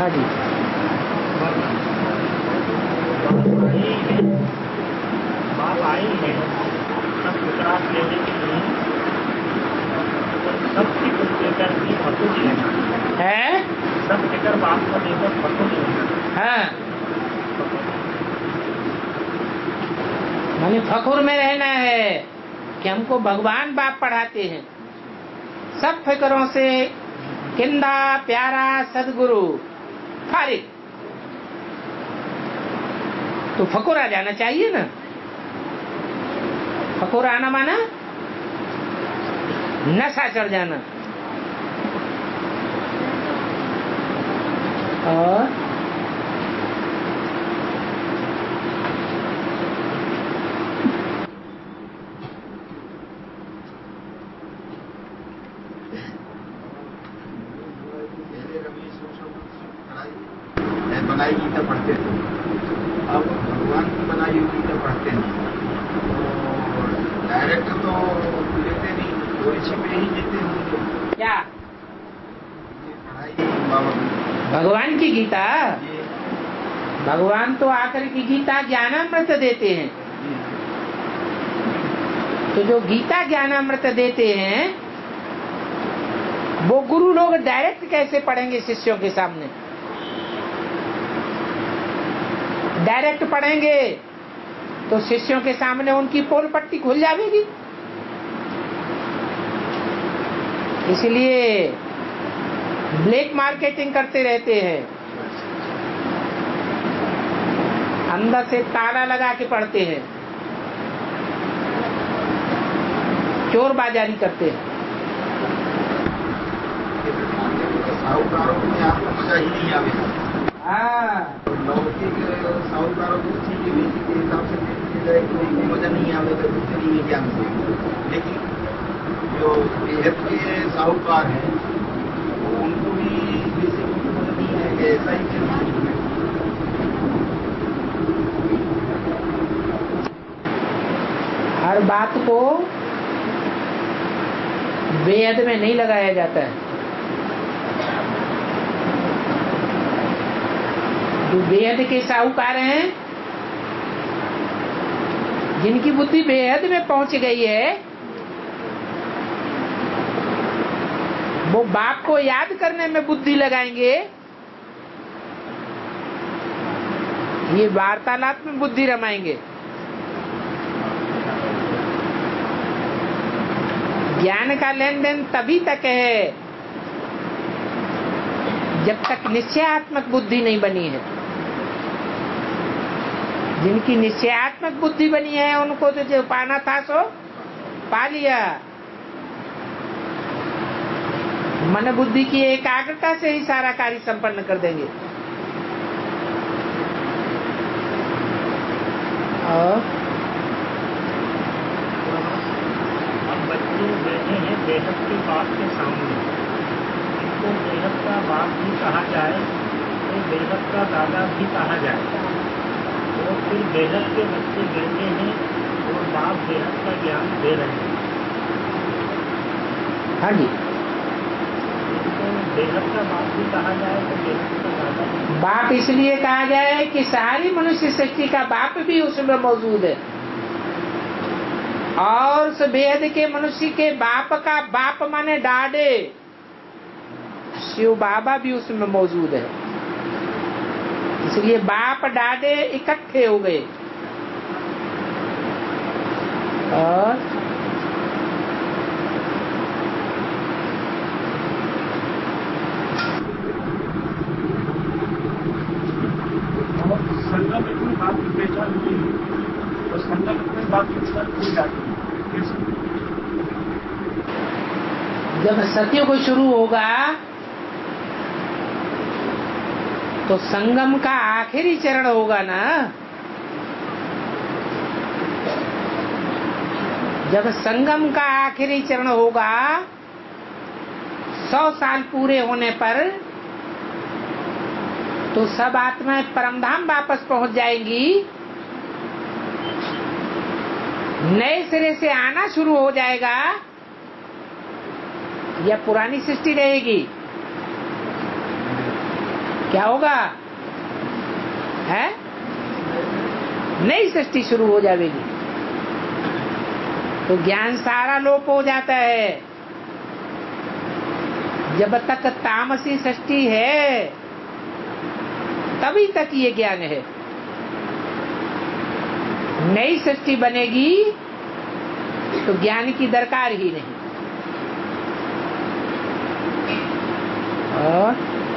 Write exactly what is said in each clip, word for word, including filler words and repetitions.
हाँ जी। बाप आई है सब गुजरात लेने के लिए, सब फिक्र लेकर के फटो लेना है, सब फिक्र बाप को लेकर फटो लेना। हाँ, माने फखुर में रहना है कि हमको भगवान बाप पढ़ाते हैं। सब फिक्रों से किंदा प्यारा सदगुरु फारिग, तो फकुर आ जाना चाहिए ना। फकुर आना माना नशा चढ़ जाना। और बनाई गीता पढ़ते थे, अब भगवान की बनाई हुई गीता पढ़ते हैं। तो डायरेक्ट तो लेते नहीं, थोड़ी छिपे ही देते हैं। क्या पढ़ाई बाबा भगवान की गीता? भगवान तो आकर की गीता ज्ञानामृत देते हैं। तो जो गीता ज्ञानामृत देते हैं वो गुरु लोग डायरेक्ट कैसे पढ़ेंगे शिष्यों के सामने? डायरेक्ट पढ़ेंगे तो शिष्यों के सामने उनकी पोल पट्टी खुल जाएगी। इसलिए ब्लैक मार्केटिंग करते रहते हैं, अंदर से ताला लगा के पढ़ते हैं, चोर बाजारी करते हैं। साहूकारों में आपको मजा ही नहीं आवेगा। हाँ, लौकिक साहूकारों को चीजें बेची के हिसाब से देखने जाए कोई मजा नहीं आवेगा दूसरी में ज्ञान से। लेकिन जो बेहद के साहूकार हैं उनको भी बेसिक मजा नहीं है कि ऐसा ही हर बात को बेहद में नहीं लगाया जाता है। जो बेहद के साहूकार हैं, जिनकी बुद्धि बेहद में पहुंच गई है, वो बाप को याद करने में बुद्धि लगाएंगे, ये वार्तालाप में बुद्धि रमाएंगे। ज्ञान का लेन देन तभी तक है जब तक निश्चयात्मक बुद्धि नहीं बनी है। जिनकी निश्चयात्मक बुद्धि बनी है उनको तो जो पाना था सो पा लिया। मन बुद्धि की एकाग्रता से ही सारा कार्य संपन्न कर देंगे। और अब बच्चे बैठे हैं बेहद के बाप के सामने, इनको बेहद का बाप भी कहा जाए तो बेहद का दादा भी कहा जाए, और फिर बेहद के बच्चे बैठे हैं और बाप बेहद का ज्ञान दे रहे हैं। हाँ जी, इनको बेहद का बाप भी कहा जाए तो बेहद का दादा भी। बाप इसलिए कहा जाए कि सारी मनुष्य सृष्टि का बाप भी उसमें मौजूद है, और उस बेहद के मनुष्य के बाप का बाप माने डाडे शिव बाबा भी उसमें मौजूद है। इसलिए बाप डाडे इकट्ठे हो गए। और संगम इतनी बात की पहचान हुई तो संगम इतनी बात की पहचान हो जाती है। जब सत्युग शुरू होगा तो संगम का आखिरी चरण होगा ना। जब संगम का आखिरी चरण होगा, सौ साल पूरे होने पर, तो सब आत्माएं परमधाम वापस पहुंच जाएंगी, नए सिरे से आना शुरू हो जाएगा, या पुरानी सृष्टि रहेगी? क्या होगा? है नई सृष्टि शुरू हो जाएगी। तो ज्ञान सारा लोप हो जाता है। जब तक तामसी सृष्टि है तभी तक ये ज्ञान है। नई सृष्टि बनेगी तो ज्ञान की दरकार ही नहीं। और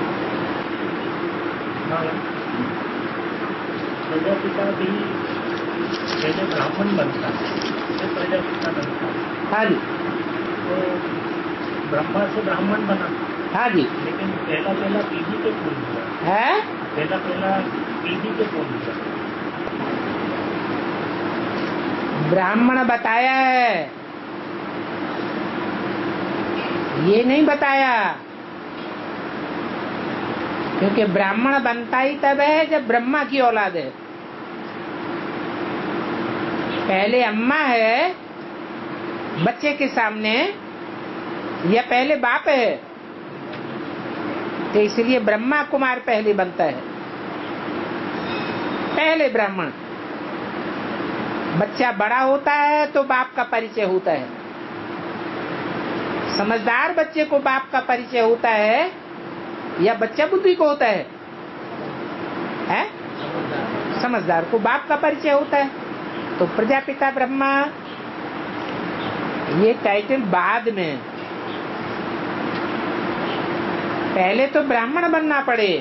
प्रजापिता भी पहले ब्राह्मण बनता है, फिर प्रजापिता बनता है। हाँ जी, तो ब्रह्मा से ब्राह्मण बना। हाँ जी। लेकिन पहला पहला पीढ़ी के कौन हुआ है पहला पहला पीढ़ी के कौन हुआ? ब्राह्मण बताया है, ये नहीं बताया। क्योंकि ब्राह्मण बनता ही तब है जब ब्रह्मा की औलाद है। पहले अम्मा है बच्चे के सामने या पहले बाप है, तो इसलिए ब्रह्मा कुमार पहले बनता है। पहले ब्राह्मण। बच्चा बड़ा होता है तो बाप का परिचय होता है। समझदार बच्चे को बाप का परिचय होता है या बच्चा बुद्धि को होता है? हैं? समझदार को बाप का परिचय होता है। तो प्रजापिता ब्रह्मा ये टाइटल बाद में, पहले तो ब्राह्मण बनना पड़े।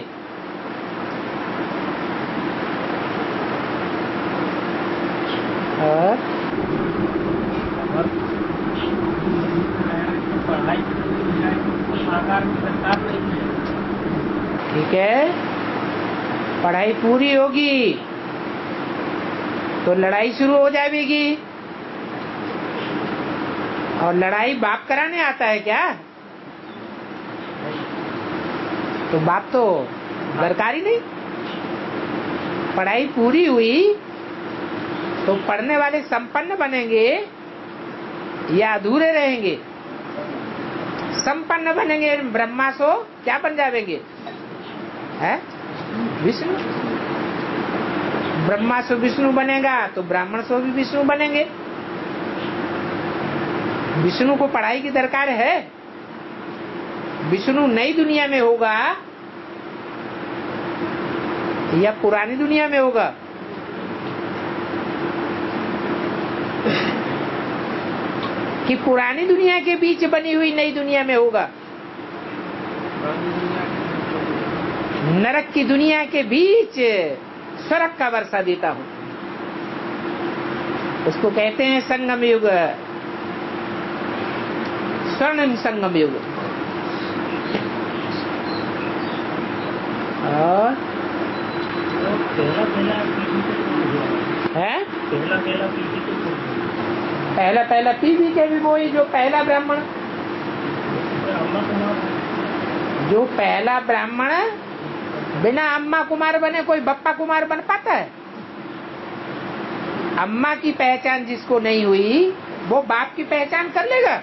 और पढ़ाई आकार की सरकार नहीं है। ठीक है, पढ़ाई पूरी होगी तो लड़ाई शुरू हो जाएगी। और लड़ाई बाप कराने आता है क्या? तो बाप तो दरकार ही नहीं। पढ़ाई पूरी हुई तो पढ़ने वाले संपन्न बनेंगे या अधूरे रहेंगे? संपन्न बनेंगे। ब्रह्मा सो क्या बन जाएंगे? है विष्णु। ब्रह्मा सो विष्णु बनेगा तो ब्राह्मण सो भी विष्णु बनेंगे। विष्णु को पढ़ाई की दरकार है? विष्णु नई दुनिया में होगा या पुरानी दुनिया में होगा? कि पुरानी दुनिया के बीच बनी हुई नई दुनिया में होगा? नरक की दुनिया के बीच स्वर्ग का वर्षा देता हूं। उसको कहते हैं संगम युग, स्वर्णिम संगम युग। और पहला पहला पीढ़ी के कौन हुआ? है पहला पहला पीढ़ी के कौन हुआ? पहला पहला पीढ़ी के भी वही जो पहला ब्राह्मण, अम्मा कुमार। जो पहला ब्राह्मण बिना अम्मा कुमार बने कोई बप्पा कुमार बन पाता है? अम्मा की पहचान जिसको नहीं हुई वो बाप की पहचान कर लेगा?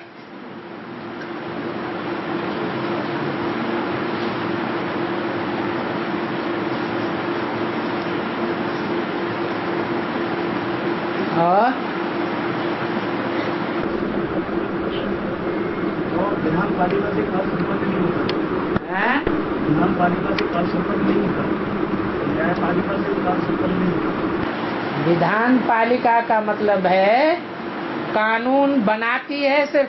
और विधान पालिका से कर संपन्न नहीं होता। हैं? विधान पालिका से कर संपन्न नहीं होता। न्यायपालिका से कर संपन्न नहीं होता। विधान पालिका का मतलब है कानून बनाती है, सिर्फ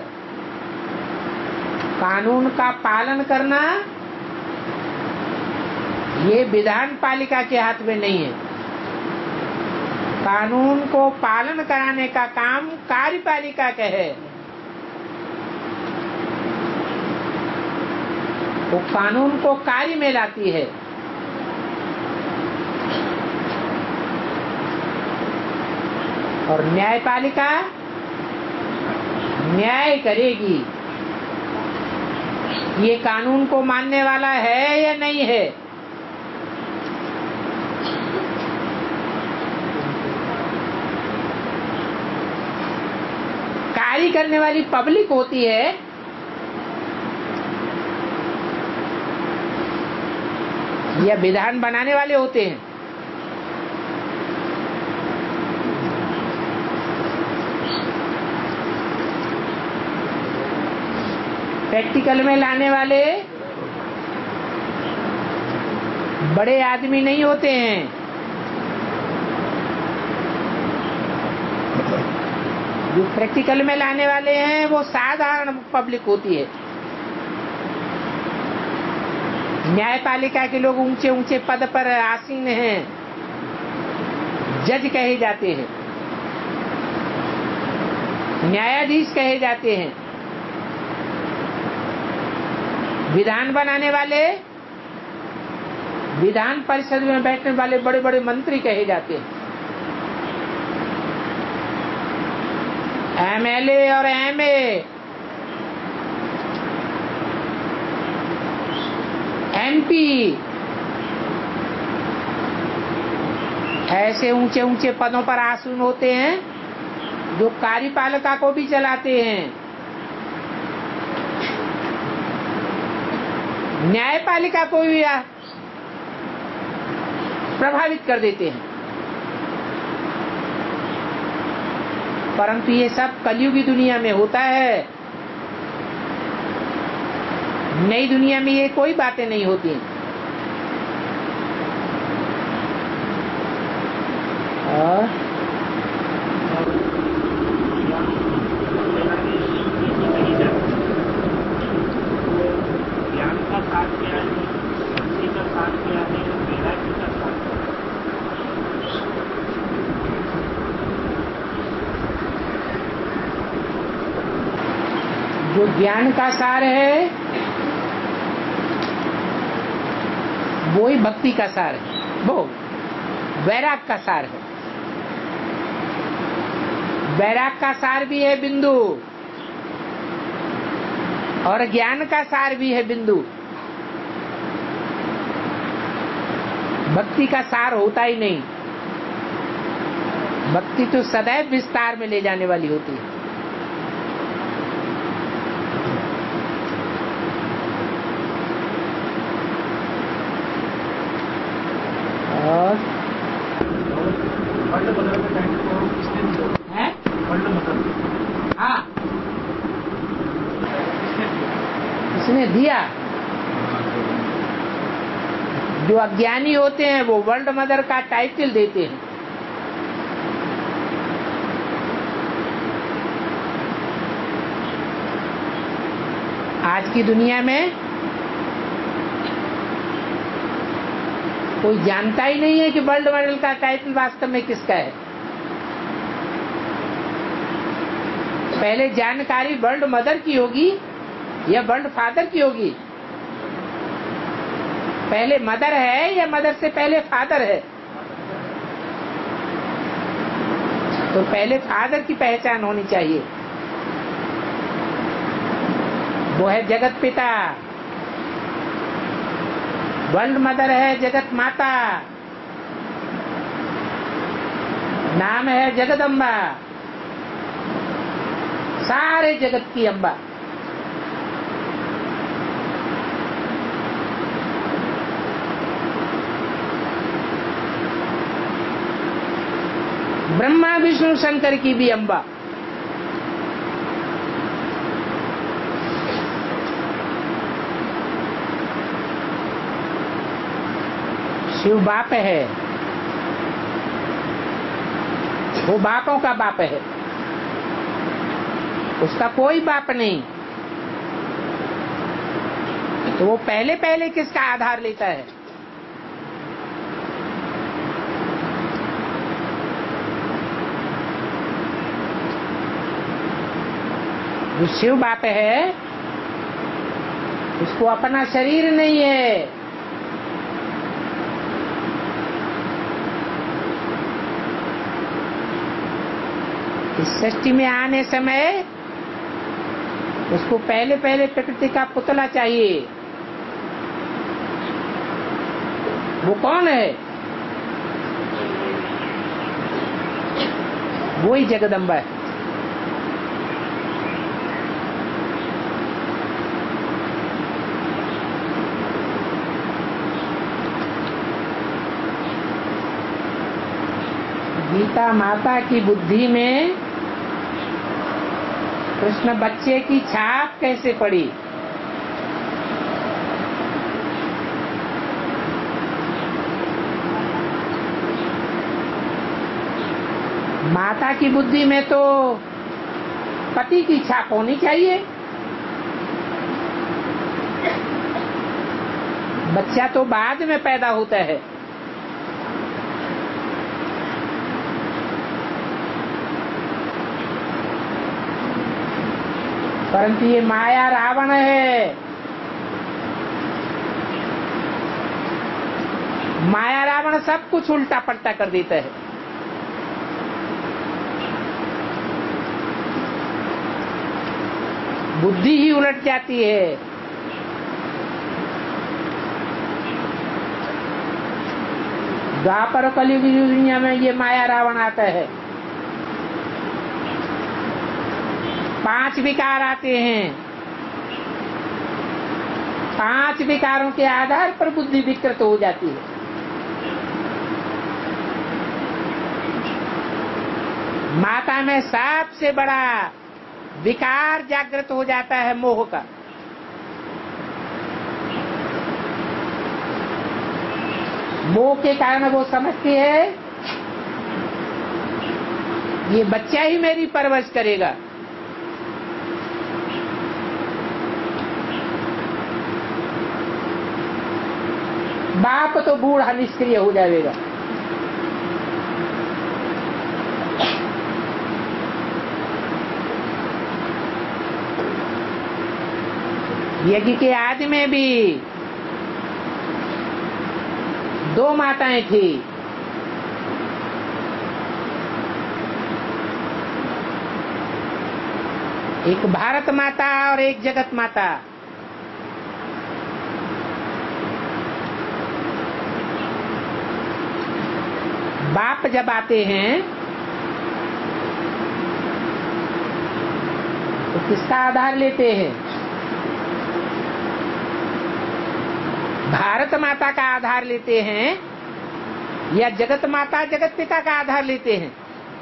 कानून का पालन करना ये विधान पालिका के हाथ में नहीं है। कानून को पालन कराने का काम कार्यपालिका का है। वो कानून को कार्य में लाती है। और न्यायपालिका न्याय करेगी, ये कानून को मानने वाला है या नहीं है। कार्य करने वाली पब्लिक होती है या विधान बनाने वाले होते हैं। प्रैक्टिकल में लाने वाले बड़े आदमी नहीं होते हैं, जो प्रैक्टिकल में लाने वाले हैं वो साधारण पब्लिक होती है। न्यायपालिका के लोग ऊंचे ऊंचे पद पर आसीन हैं, जज कहे जाते हैं, न्यायाधीश कहे जाते हैं। विधान बनाने वाले, विधान परिषद में बैठने वाले बड़े बड़े मंत्री कहे जाते हैं। एमएलए और एमए, एमपी, ऐसे ऊंचे ऊंचे पदों पर आसीन होते हैं, जो कार्यपालिका को भी चलाते हैं, न्यायपालिका को भी प्रभावित कर देते हैं। परंतु ये सब कलयुगी दुनिया में होता है। नई दुनिया में ये कोई बातें नहीं होती। और ज्ञान का साथ क्या है, भक्ति का साथ क्या है, वैराग्य का साथ क्या है? जो ज्ञान का सार है वो ही भक्ति का सार है, वो वैराग का सार है। वैराग का सार भी है बिंदु, और ज्ञान का सार भी है बिंदु। भक्ति का सार होता ही नहीं। भक्ति तो सदैव विस्तार में ले जाने वाली होती है। और वर्ल्ड बदल के टाइम को किसने दिया है वर्ल्ड बदल? हाँ, इसने दिया। जो अज्ञानी होते हैं वो वर्ल्ड मदर का टाइटल देते हैं। आज की दुनिया में कोई जानता ही नहीं है कि वर्ल्ड मदर का टाइटल वास्तव में किसका है। पहले जानकारी वर्ल्ड मदर की होगी या वर्ल्ड फादर की होगी? पहले मदर है या मदर से पहले फादर है? तो पहले फादर की पहचान होनी चाहिए। वो है जगत पिता। वर्ल्ड मदर है जगत माता, नाम है जगदम्बा, सारे जगत की अम्बा। ब्रह्मा विष्णु शंकर की भी अम्बा। शिव बाप है, वो बापों का बाप है, उसका कोई बाप नहीं। तो वो पहले पहले किसका आधार लेता है? जो शिव बाप है उसको अपना शरीर नहीं है, इस सृष्टि में आने समय उसको पहले पहले प्रकृति का पुतला चाहिए। वो कौन है? वो ही जगदम्बा है। गीता माता की बुद्धि में कृष्ण बच्चे की छाप कैसे पड़ी? माता की बुद्धि में तो पति की छाप होनी चाहिए। बच्चा तो बाद में पैदा होता है। परंतु ये माया रावण है। माया रावण सब कुछ उल्टा पलटा कर देता है। बुद्धि ही उलट जाती है। द्वापर कलयुग की दुनिया में ये माया रावण आता है। पांच विकार आते हैं। पांच विकारों के आधार पर बुद्धि विकृत हो जाती है। माता में सबसे बड़ा विकार जागृत हो जाता है मोह का। मोह के कारण वो समझती है ये बच्चा ही मेरी परवरिश करेगा। बाप तो बूढ़ा निष्क्रिय हो जाएगा। यज्ञ के आदि में भी दो माताएं थी। एक भारत माता और एक जगत माता। बाप जब आते हैं तो किसका आधार लेते हैं? भारत माता का आधार लेते हैं या जगत माता जगत पिता का आधार लेते हैं?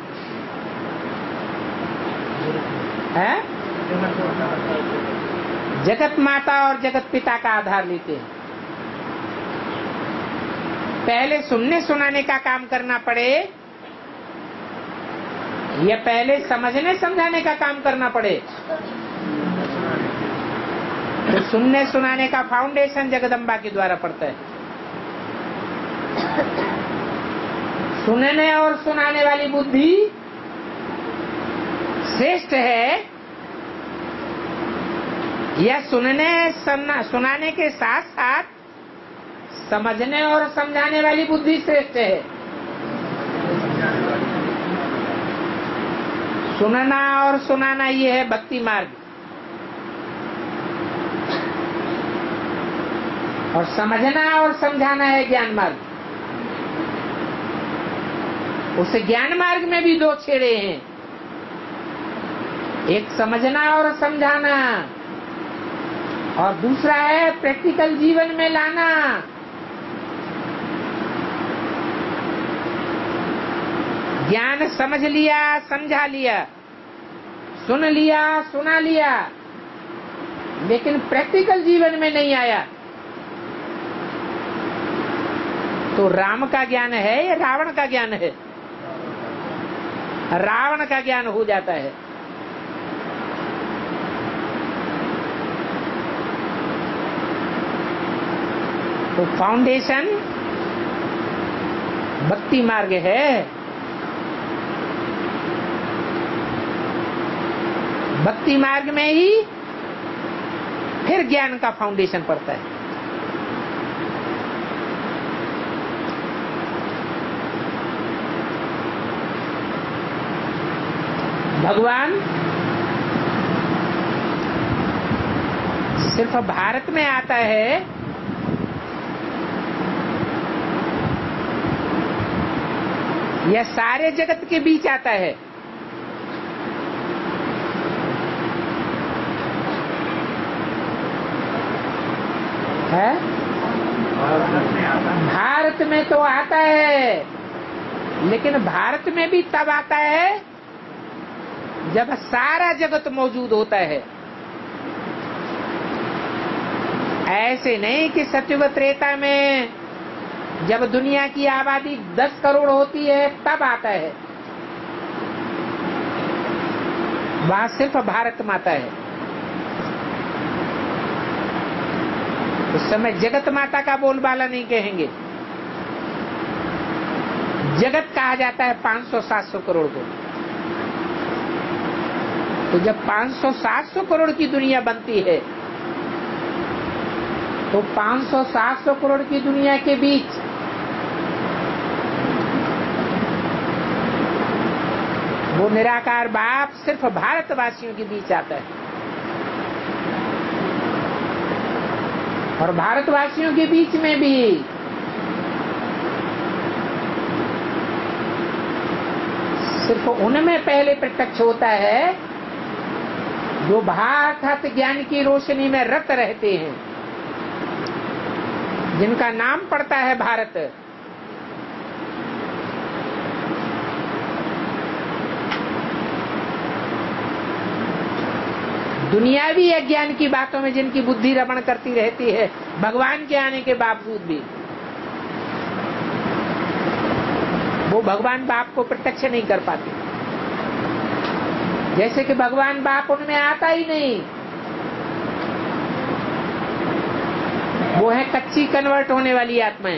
है? जगत माता और जगत पिता का आधार लेते हैं। पहले सुनने सुनाने का काम करना पड़े या पहले समझने समझाने का काम करना पड़े? तो सुनने सुनाने का फाउंडेशन जगदम्बा के द्वारा पड़ता है। सुनने और सुनाने वाली बुद्धि श्रेष्ठ है या सुनने सुनाने के साथ साथ समझने और समझाने वाली बुद्धि श्रेष्ठ है? सुनना और सुनाना ये है भक्ति मार्ग, और समझना और समझाना है ज्ञान मार्ग। उस ज्ञान मार्ग में भी दो छेड़े हैं, एक समझना और समझाना और दूसरा है प्रैक्टिकल जीवन में लाना। ज्ञान समझ लिया, समझा लिया, सुन लिया, सुना लिया, लेकिन प्रैक्टिकल जीवन में नहीं आया तो राम का ज्ञान है या रावण का ज्ञान है? रावण का ज्ञान हो जाता है। तो फाउंडेशन भक्ति मार्ग है। भक्ति मार्ग में ही फिर ज्ञान का फाउंडेशन पड़ता है। भगवान सिर्फ भारत में आता है या सारे जगत के बीच आता है? है? भारत में तो आता है, लेकिन भारत में भी तब आता है जब सारा जगत मौजूद होता है। ऐसे नहीं कि सत्युग त्रेता में जब दुनिया की आबादी दस करोड़ होती है तब आता है। वहां सिर्फ भारत माता है। उस समय जगत माता का बोलबाला नहीं कहेंगे। जगत कहा जाता है पाँच सौ सात सौ करोड़ को। तो जब पाँच सौ सात सौ करोड़ की दुनिया बनती है तो पाँच सौ सात सौ करोड़ की दुनिया के बीच वो निराकार बाप सिर्फ भारतवासियों के बीच आता है। और भारतवासियों के बीच में भी सिर्फ उनमें पहले प्रत्यक्ष होता है जो भागवत ज्ञान की रोशनी में रत रहते हैं, जिनका नाम पड़ता है भारत। दुनियावी अज्ञान की बातों में जिनकी बुद्धि रमण करती रहती है भगवान के आने के बावजूद भी, वो भगवान बाप को प्रत्यक्ष नहीं कर पाते। जैसे कि भगवान बाप उनमें आता ही नहीं। वो है कच्ची कन्वर्ट होने वाली आत्माएं।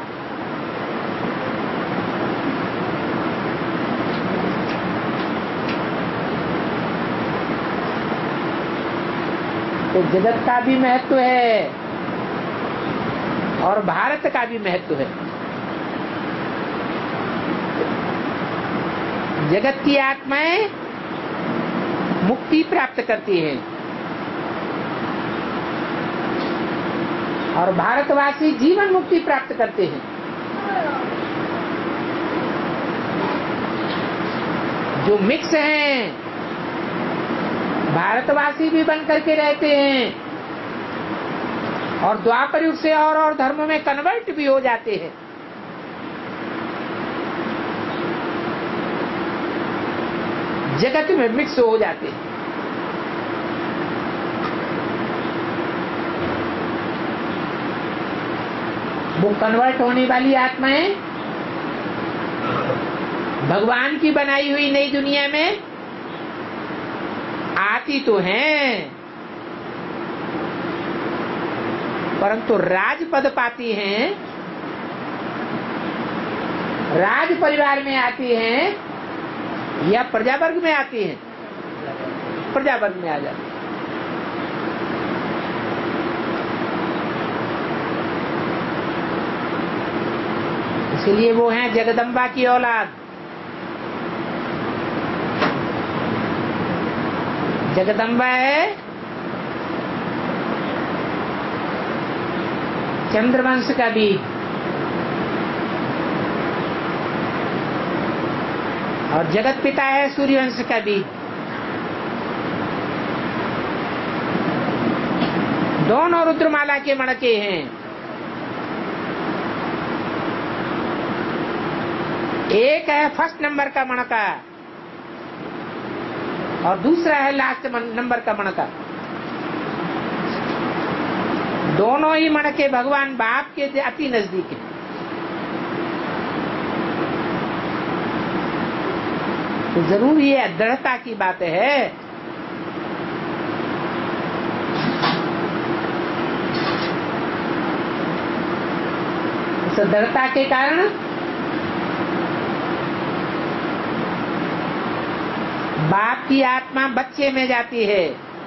तो जगत का भी महत्व है और भारत का भी महत्व है। जगत की आत्माएं मुक्ति प्राप्त करती हैं और भारतवासी जीवन मुक्ति प्राप्त करते हैं। जो मिक्स हैं भारतवासी भी बन करके रहते हैं और द्वापर युग से और और धर्मों में कन्वर्ट भी हो जाते हैं। जगत में मिक्स हो जाते हैं। वो कन्वर्ट होने वाली आत्माएं भगवान की बनाई हुई नई दुनिया में आती तो हैं, परंतु राजपद पाती हैं, राज परिवार में आती हैं या प्रजावर्ग में आती हैं? प्रजावर्ग में आ जाती है। इसलिए वो हैं जगदम्बा की औलाद। जगदम्बा है चंद्रवंश का बीज और जगत पिता है सूर्यवंश का बीज। दोनों रुद्रमाला के मणके हैं। एक है फर्स्ट नंबर का मणका और दूसरा है लास्ट नंबर का मणका। दोनों ही मणके भगवान बाप के अति नजदीक है। तो जरूर ये दृढ़ता की बात है। इस दृढ़ता के कारण बाप की आत्मा बच्चे में जाती है।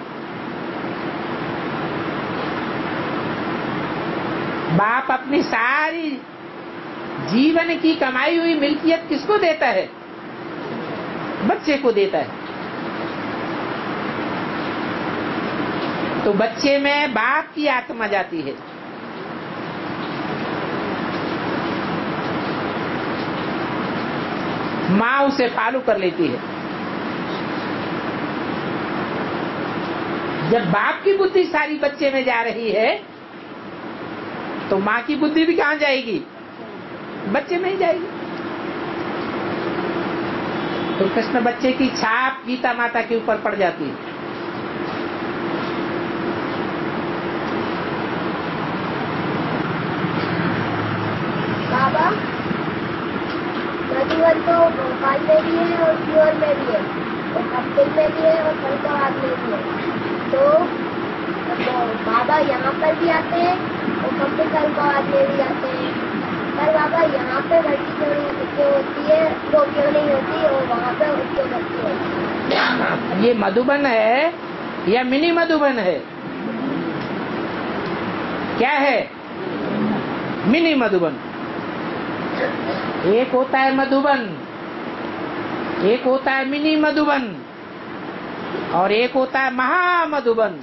बाप अपनी सारी जीवन की कमाई हुई मिल्कियत किसको देता है? बच्चे को देता है। तो बच्चे में बाप की आत्मा जाती है। माँ उसे फॉलो कर लेती है। जब बाप की बुद्धि सारी बच्चे में जा रही है तो माँ की बुद्धि भी कहाँ जाएगी? बच्चे में ही जाएगी। तो कृष्ण बच्चे की छाप गीता माता के ऊपर पड़ जाती है। बाबा मधुबन तो भोपाल में भी है और सीहोर में भी है और कपिल में भी है और फरीदाबाद में भी है। तो, तो बाबा यहाँ पर भी आते हैं और कपिल फरीदाबाद में भी आते हैं। पर बाबा यहाँ पे भर्ती क्यों नहीं क्यों होती है, वो क्यों नहीं होती और वहाँ पे क्यों भर्ती है? ये मधुबन है या मिनी मधुबन है? क्या है? मिनी मधुबन। एक होता है मधुबन, एक होता है मिनी मधुबन और एक होता है महामधुबन।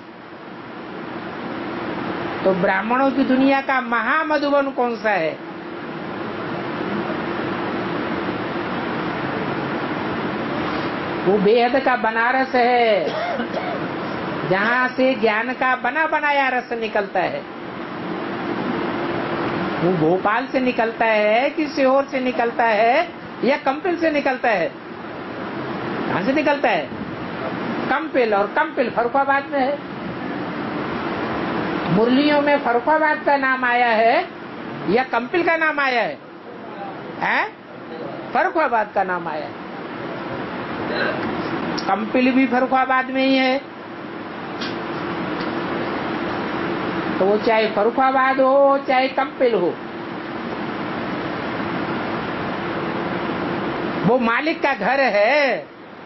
तो ब्राह्मणों की दुनिया का महामधुबन कौन सा है? वो बेहद का बनारस है, जहाँ से ज्ञान का बना बनाया रस निकलता है। वो भोपाल से निकलता है कि सीहोर से निकलता है या कंपिल से निकलता है? कहाँ से निकलता है? कंपिल, और कंपिल फर्रुखाबाद में है। मुरलियों में फर्रुखाबाद का नाम आया है या कंपिल का नाम आया है? हैं? फर्रुखाबाद का नाम आया है। कंपिल भी फर्रुखाबाद में ही है। तो वो चाहे फर्रुखाबाद हो चाहे कंपिल हो, वो मालिक का घर है।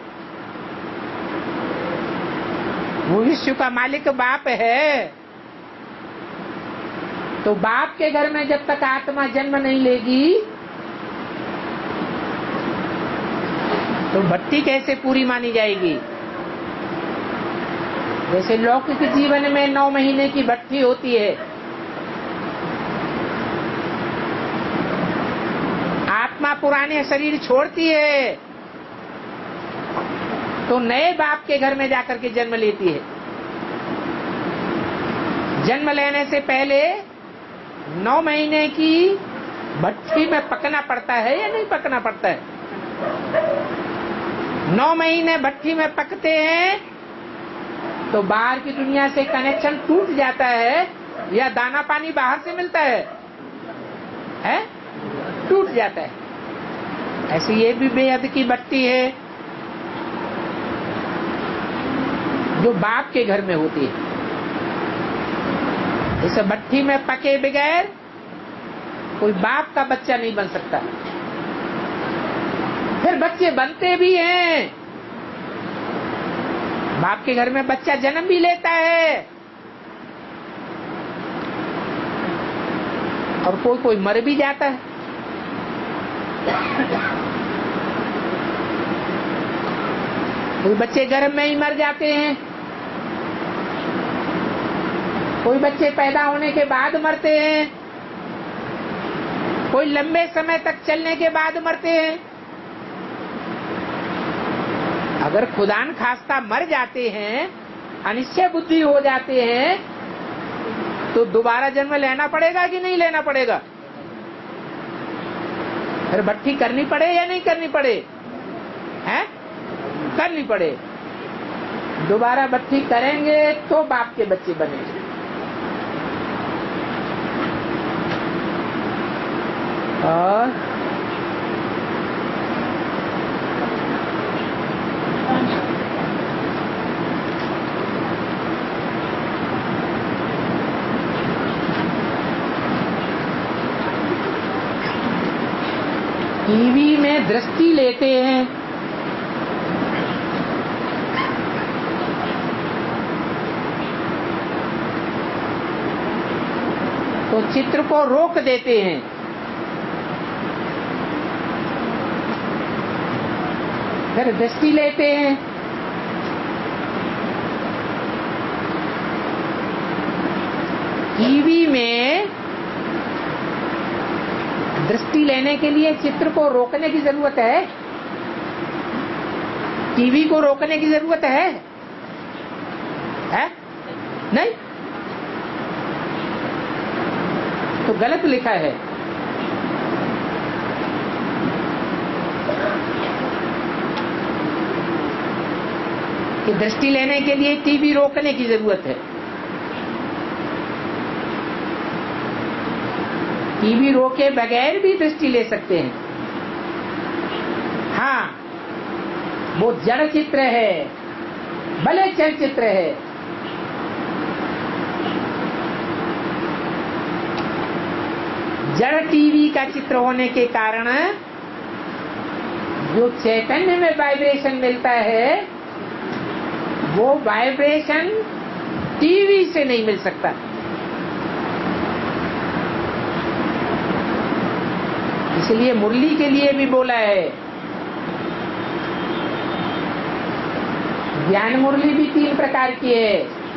वो विश्व का मालिक बाप है। तो बाप के घर में जब तक आत्मा जन्म नहीं लेगी तो भट्टी कैसे पूरी मानी जाएगी? जैसे लौकिक जीवन में नौ महीने की भट्टी होती है, आत्मा पुराने शरीर छोड़ती है तो नए बाप के घर में जाकर के जन्म लेती है। जन्म लेने से पहले नौ महीने की भट्टी में पकना पड़ता है या नहीं पकना पड़ता है? नौ महीने भट्टी में पकते हैं तो बाहर की दुनिया से कनेक्शन टूट जाता है या दाना पानी बाहर से मिलता है? हैं? टूट जाता है। ऐसे ये भी बेहद की भट्टी है जो बाप के घर में होती है। इस भट्टी में पके बगैर कोई बाप का बच्चा नहीं बन सकता। फिर बच्चे बनते भी हैं, बाप के घर में बच्चा जन्म भी लेता है और कोई कोई मर भी जाता है। कोई बच्चे गर्भ में ही मर जाते हैं, कोई बच्चे पैदा होने के बाद मरते हैं, कोई लंबे समय तक चलने के बाद मरते हैं। अगर खुदान खास्ता मर जाते हैं, अनिश्चय बुद्धि हो जाते हैं, तो दोबारा जन्म लेना पड़ेगा कि नहीं लेना पड़ेगा? फिर भट्टी करनी पड़े या नहीं करनी पड़े? हैं? करनी पड़े। दोबारा भट्टी करेंगे तो बाप के बच्चे बनेंगे। और टीवी में दृष्टि लेते हैं तो चित्र को रोक देते हैं। फिर दृष्टि लेते हैं, टीवी में दृष्टि लेने के लिए चित्र को रोकने की जरूरत है? टीवी को रोकने की जरूरत है? है? नहीं, तो गलत लिखा है। कि दृष्टि लेने के लिए टीवी रोकने की जरूरत है। टीवी रोके बगैर भी दृष्टि ले सकते हैं। हाँ, वो जड़ चित्र है, भले चलचित्र है, जड़ टीवी का चित्र होने के कारण जो चैतन्य में वाइब्रेशन मिलता है वो वाइब्रेशन टीवी से नहीं मिल सकता। इसलिए मुरली के लिए भी बोला है, ज्ञान मुरली भी तीन प्रकार की है।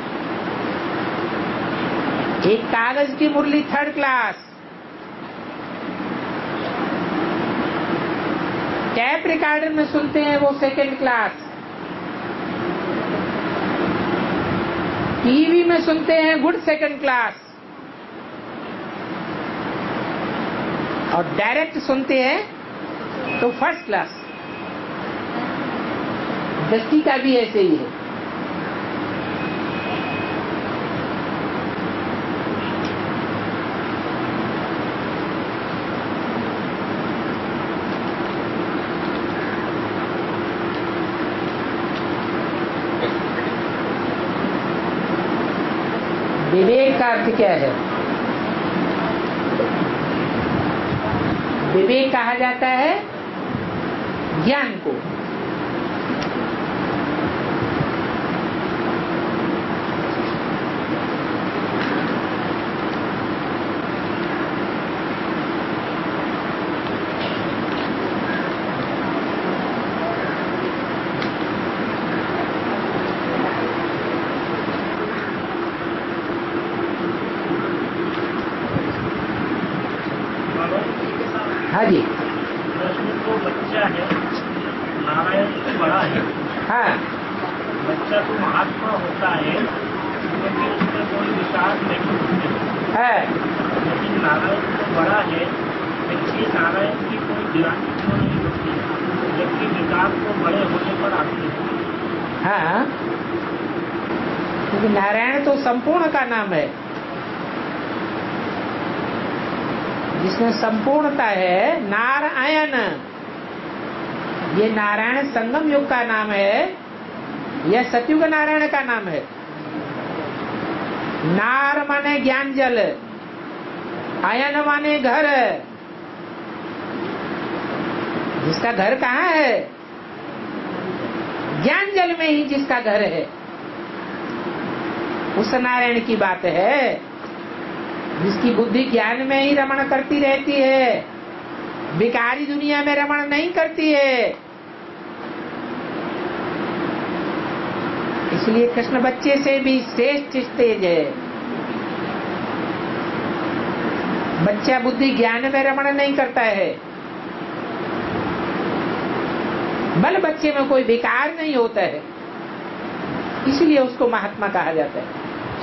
एक कागज की मुरली थर्ड क्लास, टैप रिकॉर्डर में सुनते हैं वो सेकंड क्लास, टीवी में सुनते हैं गुड सेकंड क्लास, और डायरेक्ट सुनते हैं तो फर्स्ट क्लास। दृष्टि का भी ऐसे ही है। विवेक का अर्थ क्या है? विवेक कहा जाता है ज्ञान को। हाँ जी, उसमें तो बच्चा है, नारायण से बड़ा है। हाँ, बच्चा तो महात्मा होता है क्योंकि उसमें कोई विकास नहीं होते, है, लेकिन नारायण तो बड़ा है, लेकिन नारायण की कोई ज्ञान नहीं होती, जबकि विकास तो बड़े होने पर आती है। हाँ, क्योंकि नारायण तो संपूर्ण का नाम है, जिसमें संपूर्णता है। नारायण, ये नारायण संगम युग का नाम है, यह सतयुग नारायण का नाम है। नार माने ज्ञान जल, आयन माने घर। जिसका घर कहाँ है? ज्ञान जल में ही जिसका घर है, उस नारायण की बात है। जिसकी बुद्धि ज्ञान में ही रमण करती रहती है, विकारी दुनिया में रमण नहीं करती है। इसलिए कृष्ण बच्चे से भी श्रेष्ठ स्टेज है। बच्चा बुद्धि ज्ञान में रमण नहीं करता है, बल बच्चे में कोई विकार नहीं होता है, इसलिए उसको महात्मा कहा जाता है।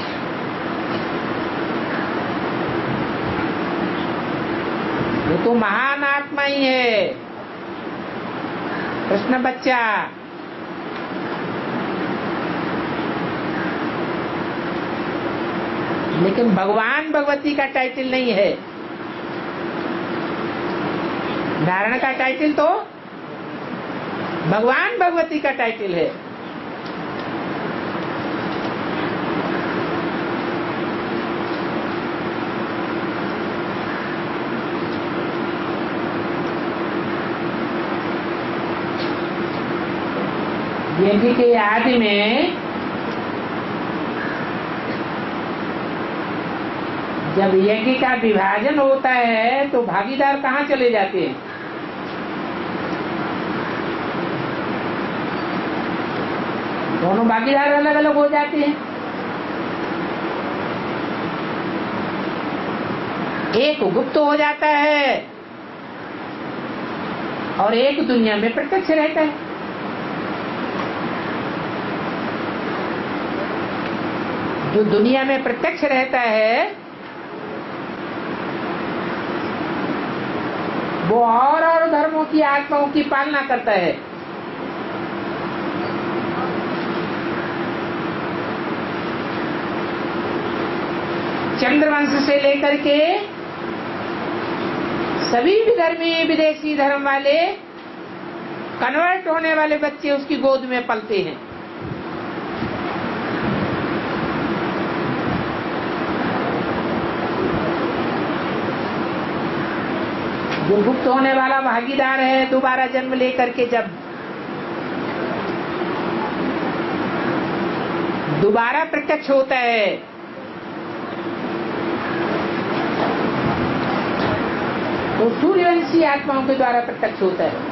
वो तो महान आत्मा ही है कृष्ण बच्चा। लेकिन भगवान भगवती का टाइटल नहीं है। नारायण का टाइटल तो भगवान भगवती का टाइटल है। यज्ञ के आदि में जब यज्ञ का विभाजन होता है तो भागीदार कहाँ चले जाते हैं? दोनों भागीदार अलग अलग हो जाते हैं। एक गुप्त हो जाता है और एक दुनिया में प्रत्यक्ष रहता है। जो दुनिया में प्रत्यक्ष रहता है वो और और धर्मों की आत्माओं की पालना करता है। चंद्रवंश से लेकर के सभी विधर्मी विदेशी धर्म वाले कन्वर्ट होने वाले बच्चे उसकी गोद में पलते हैं। जो गुप्त होने वाला भागीदार है दोबारा जन्म लेकर के जब दोबारा प्रत्यक्ष होता है तो सूर्यवंशी आत्माओं के द्वारा प्रत्यक्ष होता है।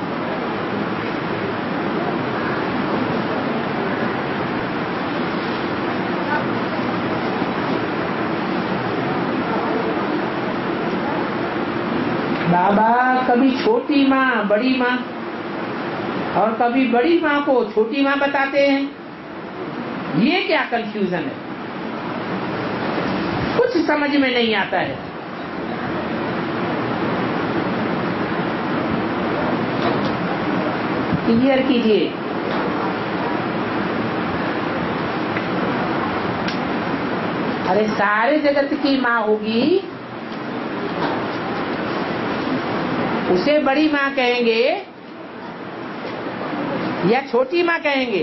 बाबा कभी छोटी माँ बड़ी माँ और कभी बड़ी माँ को छोटी माँ बताते हैं। ये क्या कंफ्यूजन है, कुछ समझ में नहीं आता है। क्लियर कीजिए। अरे सारे जगत की माँ होगी, उसे बड़ी माँ कहेंगे या छोटी माँ कहेंगे?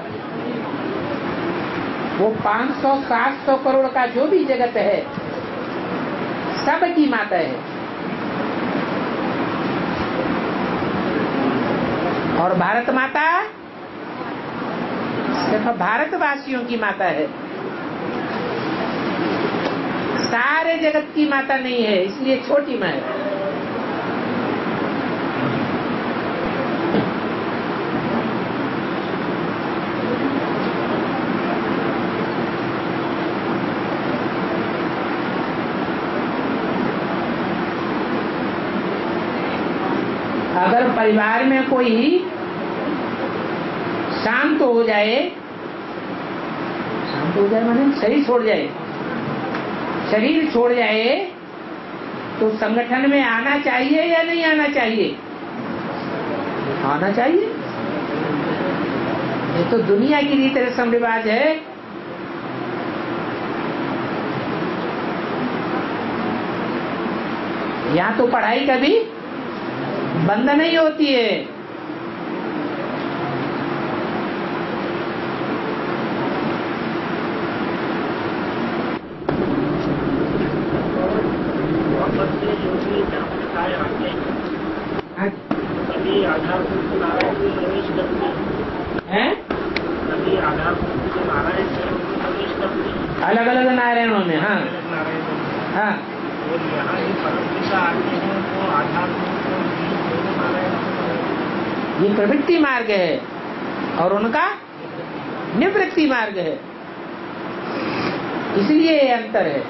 वो पाँच सौ सात सौ करोड़ का जो भी जगत है सब की माता है, और भारत माता सिर्फ भारतवासियों की माता है, सारे जगत की माता नहीं है, इसलिए छोटी माँ है। अगर परिवार में कोई शांत हो जाए, शांत हो जाए माने शरीर छोड़ जाए, शरीर छोड़ जाए तो संगठन में आना चाहिए या नहीं आना चाहिए? आना चाहिए। ये तो दुनिया की रीत रस्म रिवाज है। यहाँ तो पढ़ाई कभी बंद नहीं होती है। कभी आधारभूत नारायण में प्रवेश करते हैं, कभी आधारभूत नारायण में प्रवेश करते, अलग अलग नारायणों में। हाँ नारायण हाँ, और यहाँ ये परम पिता आते हैं तो आधारभूत और बीज दोनों नारायण। ये प्रवृत्ति मार्ग है और उनका निवृत्ति मार्ग है, इसलिए ये अंतर है।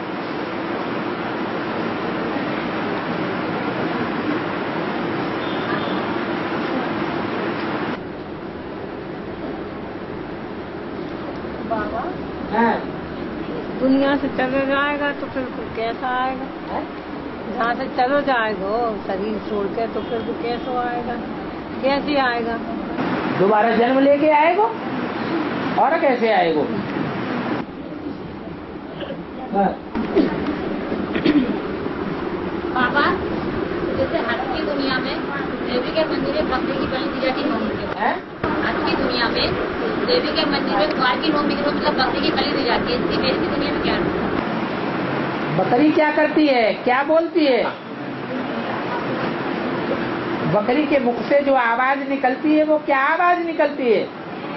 बाबा हाँ, दुनिया से चले जाएगा तो फिर कैसा आएगा? जहाँ से चलो जाएगा शरीर छोड़ के तो फिर वो कैसे आएगा? कैसे आएगा? दोबारा जन्म लेके आएगो और कैसे आएगो? हाँ। बाबा जैसे आज की दुनिया में देवी के मंदिर में भक्ति की बलि दी जाती है। हैं? आज की दुनिया में देवी के मंदिर में कुआर की नोम बिकरो मतलब भक्ति की बलि दी जाती है। इसकी मेरी की दुनिया में क्या है? बकरी क्या करती है, क्या बोलती है? बकरी के मुख से जो आवाज निकलती है वो क्या आवाज निकलती है?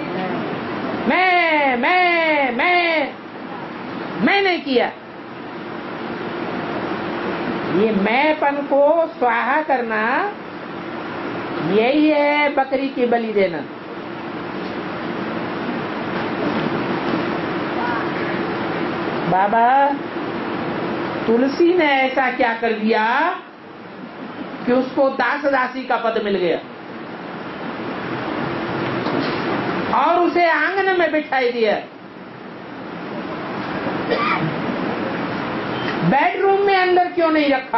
मैं मैं मैं मैंने किया। ये मैंपन को स्वाहा करना, यही है बकरी की बलि देना। बाबा तुलसी ने ऐसा क्या कर दिया कि उसको दास दासी का पद मिल गया और उसे आंगन में बिठाई दिया। बेडरूम में अंदर क्यों नहीं रखा?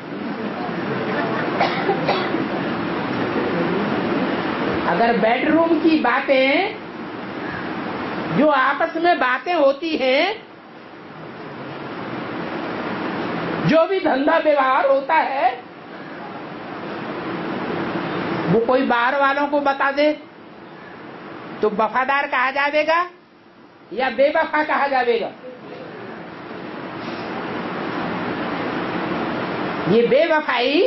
अगर बेडरूम की बातें जो आपस में बातें होती हैं जो भी धंधा व्यवहार होता है वो कोई बाहर वालों को बता दे तो वफादार कहा जाएगा या बेवफा कहा जाएगा? ये बेवफाई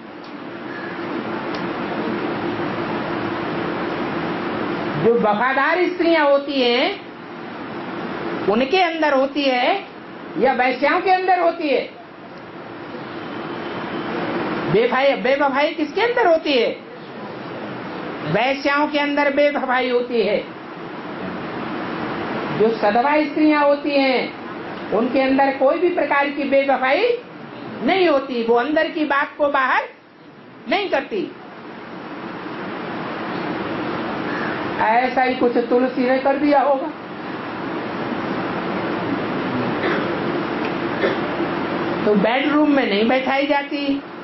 जो वफादार स्त्रियां होती हैं उनके अंदर होती है या वैश्याओं के अंदर होती है? बेवफाई बेवफाई किसके अंदर होती है? वैश्याओं के अंदर बेवफाई होती है। जो सधवा स्त्रियां होती हैं उनके अंदर कोई भी प्रकार की बेवफाई नहीं होती, वो अंदर की बात को बाहर नहीं करती। ऐसा ही कुछ तुलसी ने कर दिया होगा। तो बेडरूम में नहीं बैठाई जाती,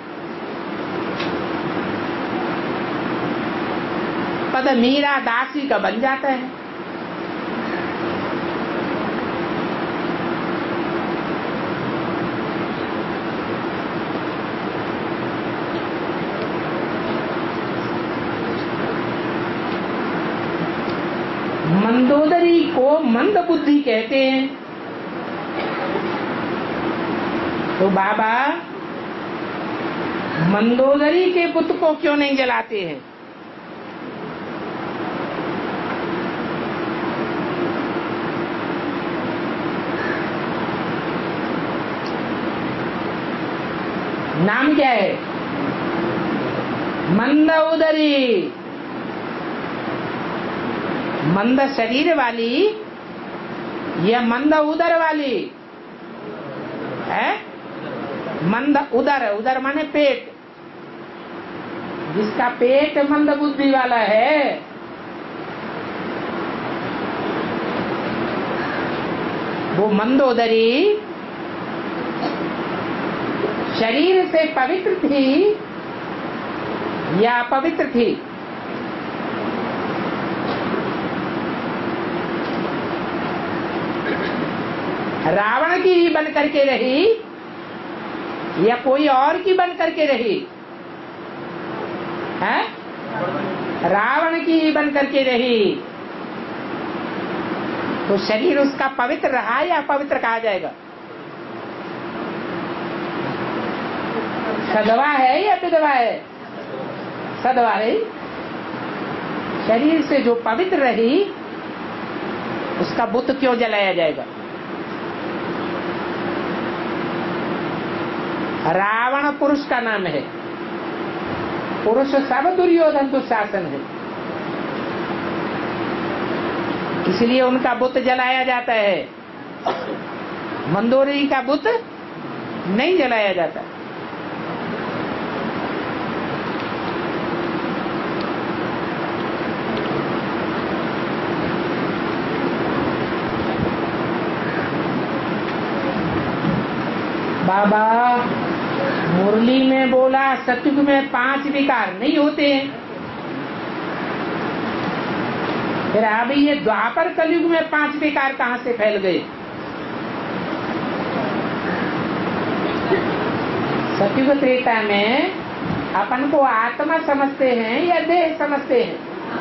पद मीरा दासी का बन जाता है। मंदोदरी को मंद बुद्धि कहते हैं। तो बाबा मंदोदरी के पुत्र को क्यों नहीं जलाते हैं? नाम क्या है? मंदोदरी। मंद शरीर वाली या मंद उदर वाली है? मंद उदर, उदर माने पेट। जिसका पेट मंद बुद्धि वाला है वो मंदोदरी शरीर से पवित्र थी या अपवित्र थी? रावण की ही बन करके रही या कोई और की बन करके रही है? रावण की ही बन करके रही। तो शरीर उसका पवित्र रहा या अपवित्र कहा जाएगा? सधवा है या विधवा है? सधवा रही। शरीर से जो पवित्र रही उसका बुत क्यों जलाया जाएगा? रावण पुरुष का नाम है। पुरुष सब दुर्योधन दुशासन है, इसलिए उनका बुत जलाया जाता है। मंदोदरी का बुत नहीं जलाया जाता। बाबा मुरली में बोला सतयुग में पांच विकार नहीं होते हैं, फिर अभी ये द्वापर कलयुग में पांच विकार कहां से फैल गए? सतयुग त्रेता में अपन को आत्मा समझते हैं या देह समझते हैं?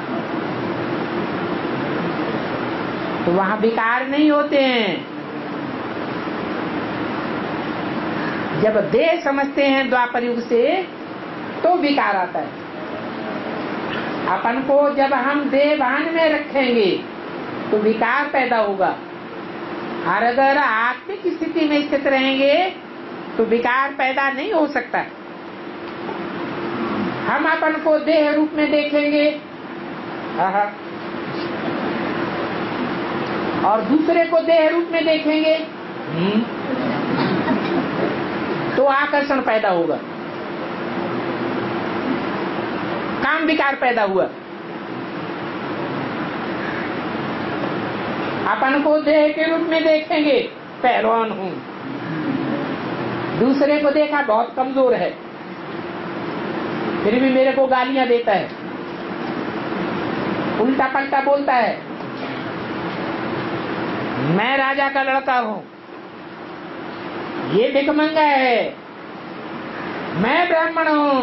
तो वहां विकार नहीं होते हैं। जब देह समझते हैं द्वापर युग से तो विकार आता है। अपन को जब हम देह भान में रखेंगे तो विकार पैदा होगा, और अगर आत्मिक स्थिति में स्थित रहेंगे तो विकार पैदा नहीं हो सकता। हम अपन को देह रूप में देखेंगे और दूसरे को देह रूप में देखेंगे तो आकर्षण पैदा होगा, काम विकार पैदा हुआ। अपन को देह के रूप में देखेंगे, पहलवान हूं, दूसरे को देखा बहुत कमजोर है फिर भी मेरे को गालियां देता है, उल्टा पलटा बोलता है, मैं राजा का लड़का हूं, ये भिखमंगा है, मैं ब्राह्मण हूं,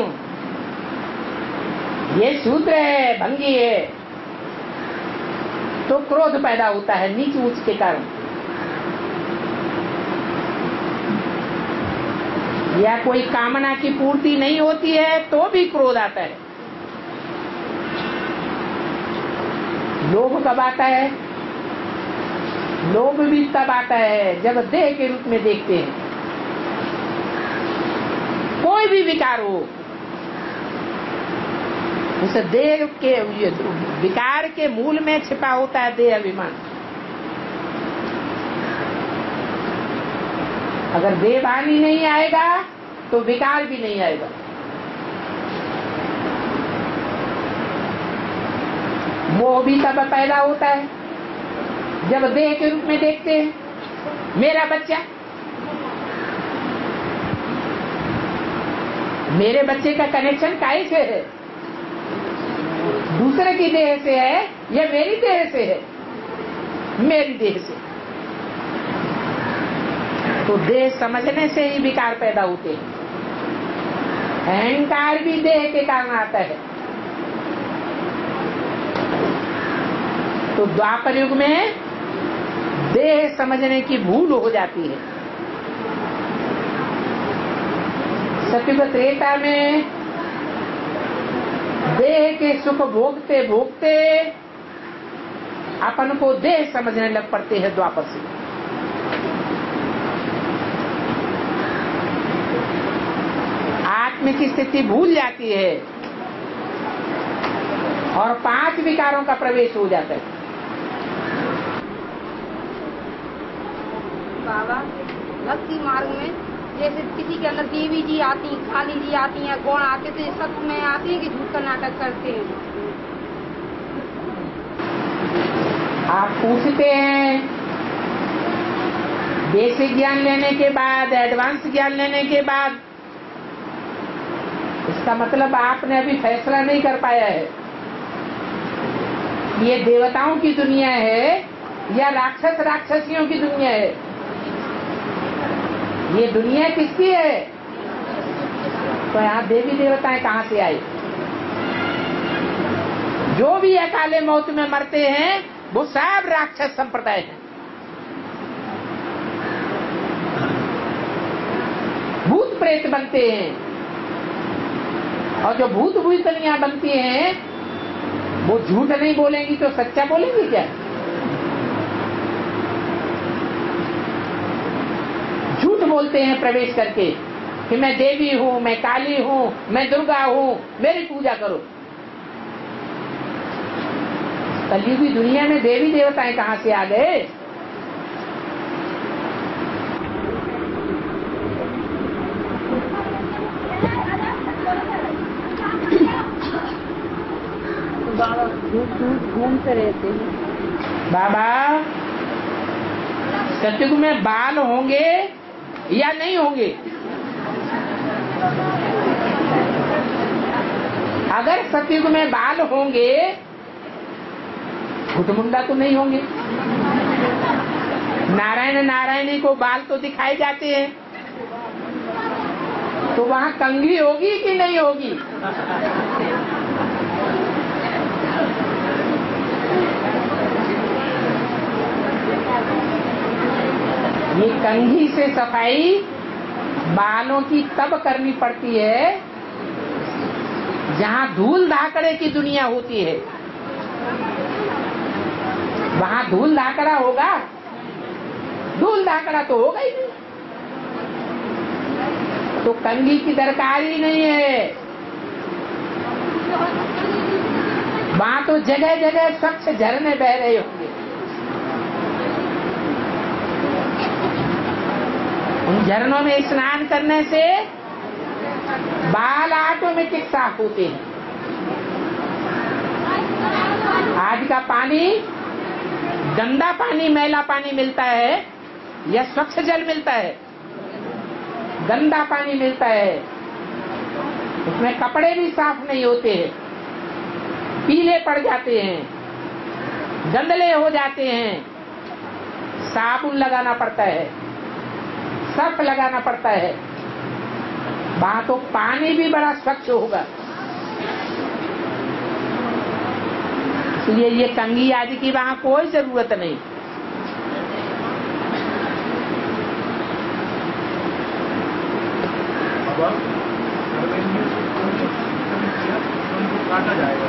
ये शूद्र है, भंगी है, तो क्रोध पैदा होता है नीच ऊंच के कारण। या कोई कामना की पूर्ति नहीं होती है तो भी क्रोध आता है। लोभ कब आता है? लोभ भी तब आता है जब देह के रूप में देखते हैं। कोई भी विकार हो, उस देह के विकार के मूल में छिपा होता है देह अभिमान। अगर देहभान ही नहीं आएगा तो विकार भी नहीं आएगा। मोह भी तब पैदा होता है जब देह के रूप में देखते हैं मेरा बच्चा, मेरे बच्चे का कनेक्शन काहे से है? दूसरे की देह से है या मेरी देह से है? मेरी देह से। तो देह समझने से ही विकार पैदा होते हैं। अहंकार भी देह के कारण आता है। तो द्वापर युग में देह समझने की भूल हो जाती है। सतयुग त्रेता में देह के सुख भोगते भोगते अपन को देह समझने लग पड़ते हैं द्वापर से। आत्म की स्थिति भूल जाती है और पांच विकारों का प्रवेश हो जाता है। बाबा, भक्ति मार्ग में जैसे किसी के अंदर देवी जी आती, काली जी आती हैं, गौण आते, तो ये सब में आते हैं कि झूठ का नाटक करते हैं? आप पूछते हैं, बेसिक ज्ञान लेने के बाद, एडवांस ज्ञान लेने के बाद, इसका मतलब आपने अभी फैसला नहीं कर पाया है ये देवताओं की दुनिया है या राक्षस राक्षसियों की दुनिया है। ये दुनिया किसकी है? तो यहाँ देवी देवताएं कहाँ से आए? जो भी अकाले मौत में मरते हैं वो सब राक्षस संप्रदाय है। भूत प्रेत बनते हैं और जो भूत भूतनियां बनती हैं वो झूठ नहीं बोलेंगी तो सच्चा बोलेंगी क्या? झूठ बोलते हैं प्रवेश करके कि मैं देवी हूँ, मैं काली हूँ, मैं दुर्गा हूँ, मेरी पूजा करो। कलयुगी दुनिया में देवी देवताएं कहाँ से आ गए? बाबा झूठ झूठ घूमते रहते हैं। बाबा, सतयुग में बाल होंगे या नहीं होंगे? अगर सतयुग में बाल होंगे, घुटमुंडा तो नहीं होंगे। नारायण नारायणी को बाल तो दिखाए जाते हैं, तो वहाँ कंघी होगी कि नहीं होगी? ये कंघी से सफाई बालों की तब करनी पड़ती है जहाँ धूल धाकड़े की दुनिया होती है। वहाँ धूल धाकड़ा होगा? धूल धाकड़ा तो होगा ही नहीं, तो कंघी की दरकार ही नहीं है। वहाँ तो जगह जगह स्वच्छ झरने बह रहे होंगे। उन झरनों में स्नान करने से बाल ऑटोमेटिक साफ होते हैं। आज का पानी गंदा पानी, मैला पानी मिलता है या स्वच्छ जल मिलता है? गंदा पानी मिलता है, उसमें कपड़े भी साफ नहीं होते हैं, पीले पड़ जाते हैं, गंदले हो जाते हैं, साबुन लगाना पड़ता है। सर्फ लगाना पड़ता है, वहां तो पानी भी बड़ा स्वच्छ होगा। इसलिए ये कंघी आदि की वहां कोई जरूरत नहीं। काटा जाएगा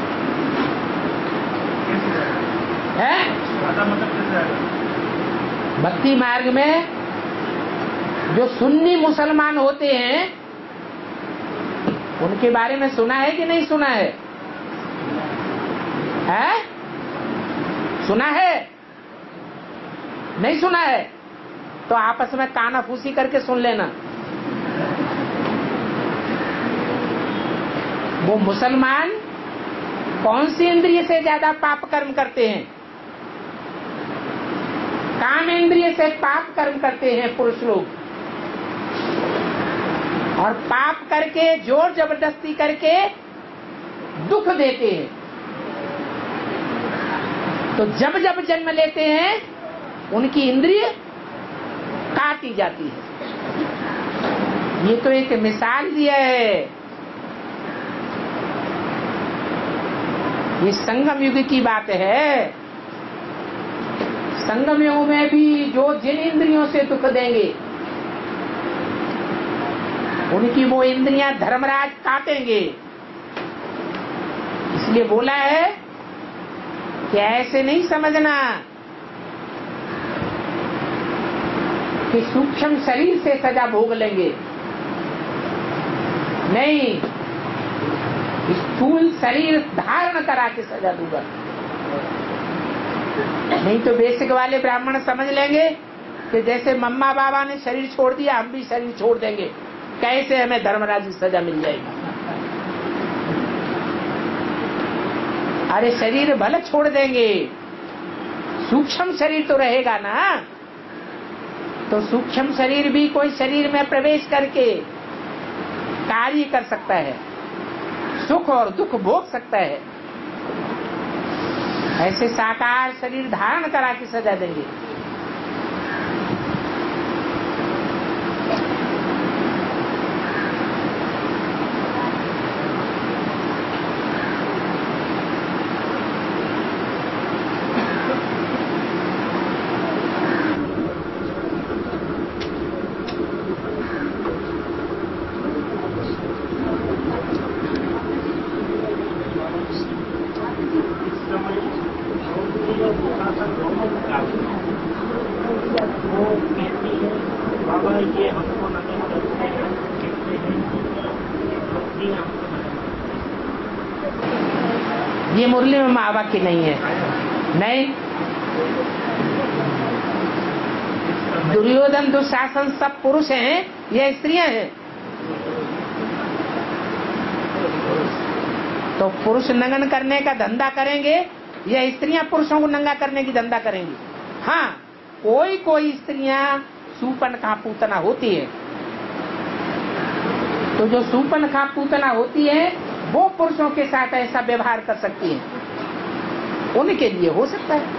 है काटा मतलब कैसे जाएगा? भक्ति मार्ग में जो सुन्नी मुसलमान होते हैं उनके बारे में सुना है कि नहीं सुना है? है? सुना है? नहीं सुना है तो आपस में कानाफूसी करके सुन लेना। वो मुसलमान कौन सी इंद्रिय से ज्यादा पाप कर्म करते हैं? काम इंद्रिय से पाप कर्म करते हैं पुरुष लोग, और पाप करके जोर जबरदस्ती करके दुख देते हैं। तो जब जब जन्म लेते हैं उनकी इंद्रिय काटी जाती है। ये तो एक मिसाल दिया है। ये संगम युग की बात है। संगम युग में भी जो जिन इंद्रियों से दुख देंगे उनकी वो इंद्रियां धर्मराज काटेंगे। इसलिए बोला है कि ऐसे नहीं समझना कि सूक्ष्म शरीर से सजा भोग लेंगे, नहीं, स्थूल शरीर धारण करा के सजा दूंगा। नहीं तो बेसिक वाले ब्राह्मण समझ लेंगे कि जैसे मम्मा बाबा ने शरीर छोड़ दिया हम भी शरीर छोड़ देंगे, कैसे हमें धर्मराज की सजा मिल जाएगी। अरे शरीर भले छोड़ देंगे, सूक्ष्म शरीर तो रहेगा ना। तो सूक्ष्म शरीर भी कोई शरीर में प्रवेश करके कार्य कर सकता है, सुख और दुख भोग सकता है। ऐसे साकार शरीर धारण करा के सजा देंगे। ये मुरली में महावाक्य नहीं है, नहीं। दुर्योधन दुशासन सब पुरुष हैं, ये स्त्रियां हैं। तो पुरुष नंगन करने का धंधा करेंगे या स्त्रियां पुरुषों को नंगा करने की धंधा करेंगी? हाँ, कोई कोई स्त्रियां सूपन का पूतना होती है, तो जो सूपन का पूतना होती है वो पुरुषों के साथ ऐसा व्यवहार कर सकती है, उनके लिए हो सकता है।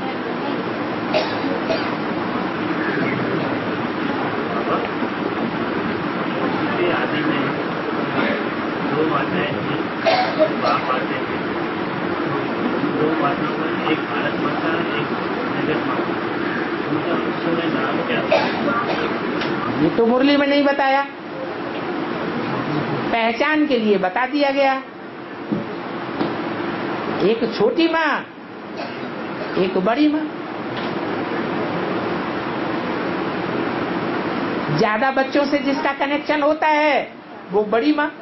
आदि में दो माताएं थी, बाप आते थे, दो माताओं में एक भारत माता एक जगत माता, उनका उस समय नाम क्या था? ये तो मुरली में नहीं बताया, पहचान के लिए बता दिया गया। एक छोटी माँ, एक बड़ी माँ। ज्यादा बच्चों से जिसका कनेक्शन होता है वो बड़ी माँ,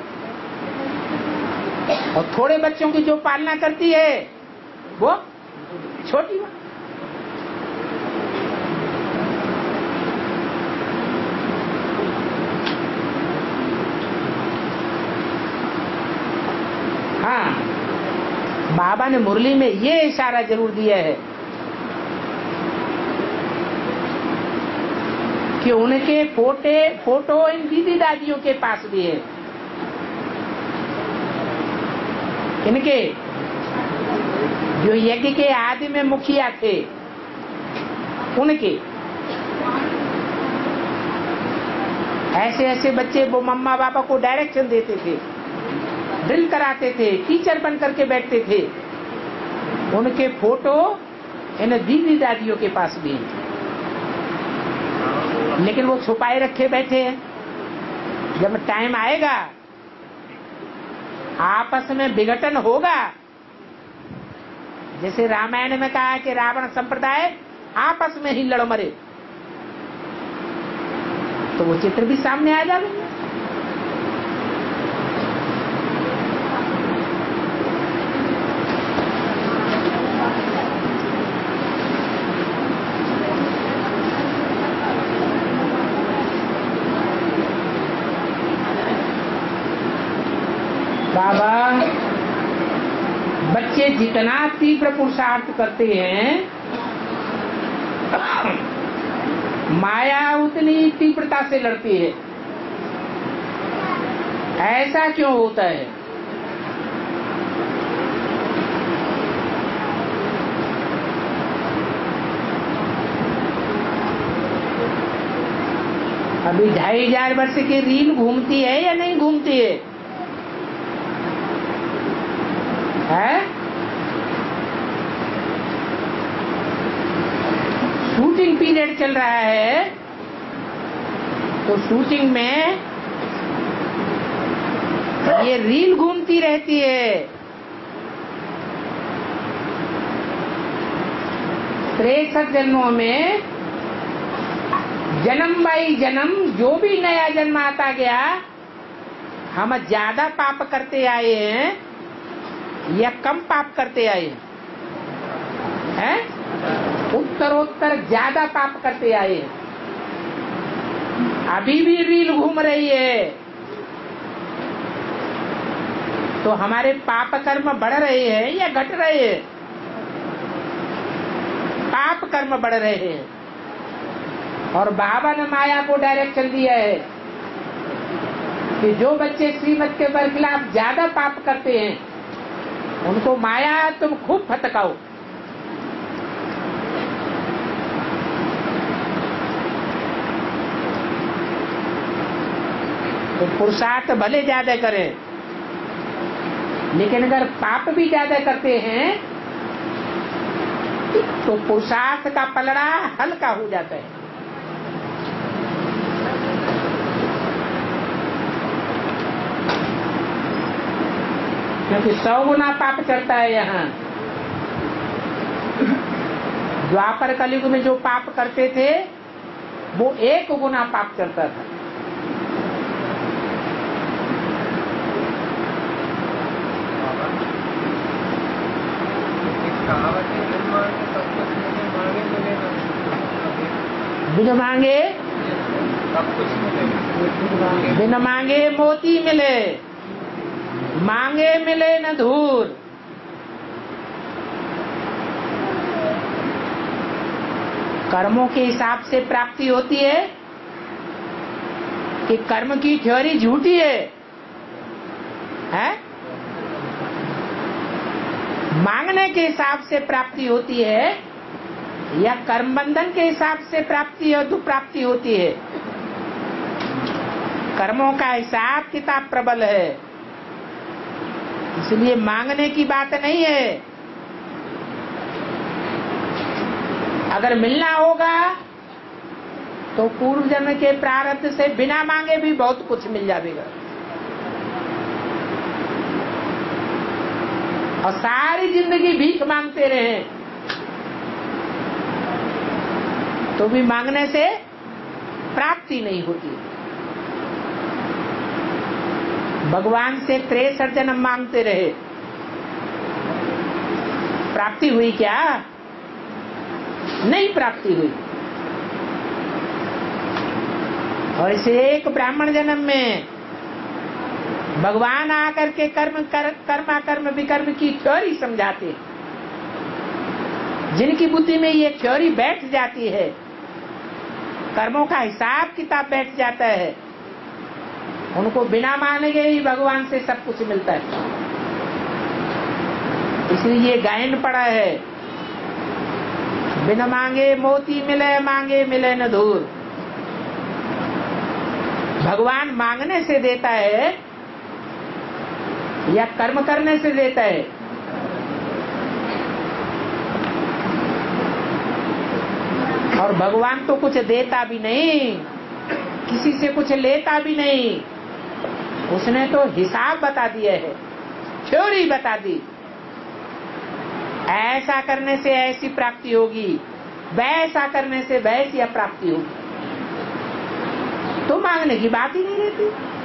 और थोड़े बच्चों की जो पालना करती है वो छोटी माँ। हाँ, बाबा ने मुरली में ये इशारा जरूर दिया है कि उनके फोटे फोटो इन दीदी दादियों के पास भी है। इनके जो यज्ञ के आदि में मुखिया थे उनके, ऐसे ऐसे बच्चे वो मम्मा पापा को डायरेक्शन देते थे, ड्रिल कराते थे, टीचर बन करके बैठते थे। उनके फोटो इन दीदी दादियों के पास भी हैं, लेकिन वो छुपाए रखे बैठे हैं। जब टाइम आएगा, आपस में विघटन होगा, जैसे रामायण में कहा है कि रावण संप्रदाय आपस में ही लड़ मरे, तो वो चित्र भी सामने आ जाएगा। बाबा, बच्चे जितना तीव्र पुरुषार्थ करते हैं, माया उतनी तीव्रता से लड़ती है। ऐसा क्यों होता है? अभी ढाई हजार वर्ष की रील घूमती है या नहीं घूमती है? है? शूटिंग पीरियड चल रहा है, तो शूटिंग में ये रील घूमती रहती है। तिरसठ जन्मों में जन्म बाई जन्म जो भी नया जन्म आता गया, हम ज्यादा पाप करते आए हैं या कम पाप करते आए हैं? हैं? उत्तरोत्तर ज्यादा पाप करते आए हैं। अभी भी रील घूम रही है, तो हमारे पाप कर्म बढ़ रहे हैं या घट रहे हैं? पाप कर्म बढ़ रहे हैं। और बाबा ने माया को डायरेक्शन दिया है कि जो बच्चे श्रीमत के बरखिलाफ ज्यादा पाप करते हैं, उनको माया तुम खूब फटकाओ। तो पुरुषार्थ भले ज्यादा करें, लेकिन अगर पाप भी ज्यादा करते हैं तो पुरुषार्थ का पलड़ा हल्का हो जाता है। क्योंकि सौ गुना पाप चढ़ता है यहाँ। द्वापर कलयुग में जो पाप करते थे, वो एक गुना पाप चढ़ता था। बिन मांगे बिन मांगे मोती मिले, मांगे मिले न धूर। कर्मों के हिसाब से प्राप्ति होती है कि कर्म की थ्योरी झूठी है, है? मांगने के हिसाब से प्राप्ति होती है या कर्म बंधन के हिसाब से प्राप्ति और दुप्राप्ति होती है? कर्मों का हिसाब किताब प्रबल है, इसलिए मांगने की बात नहीं है। अगर मिलना होगा तो पूर्व जन्म के प्रारब्ध से बिना मांगे भी बहुत कुछ मिल जाएगा। और सारी जिंदगी भीख मांगते रहे तो भी मांगने से प्राप्ति नहीं होती। भगवान से तिरसठ जन्म मांगते रहे, प्राप्ति हुई क्या? नहीं प्राप्ति हुई। और इसे एक ब्राह्मण जन्म में भगवान आकर के कर्म कर, कर्मा कर्म विकर्म की थ्योरी समझाते। जिनकी बुद्धि में ये थ्योरी बैठ जाती है, कर्मों का हिसाब किताब बैठ जाता है, उनको बिना मांगे ही भगवान से सब कुछ मिलता है। इसलिए ये गायन पड़ा है, बिन मांगे मोती मिले, मांगे मिले न धूर। भगवान मांगने से देता है या कर्म करने से देता है? और भगवान तो कुछ देता भी नहीं, किसी से कुछ लेता भी नहीं, उसने तो हिसाब बता दिया है, थ्योरी बता दी। ऐसा करने से ऐसी प्राप्ति होगी, वैसा करने से वैसी अप्राप्ति होगी। तो मांगने की बात ही नहीं रहती।